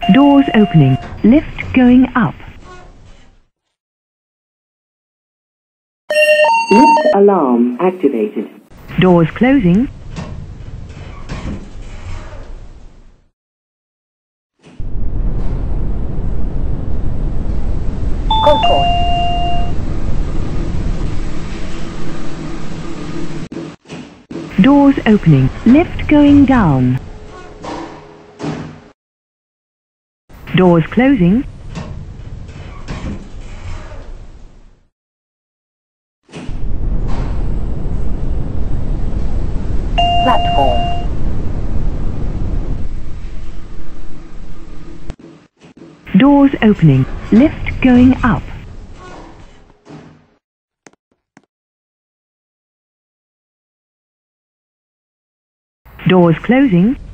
Doors opening. Lift going up. Lift alarm activated. Doors closing. Concourse. Doors opening. Lift going down. Doors closing. Platform. Doors opening. Lift going up. Doors closing.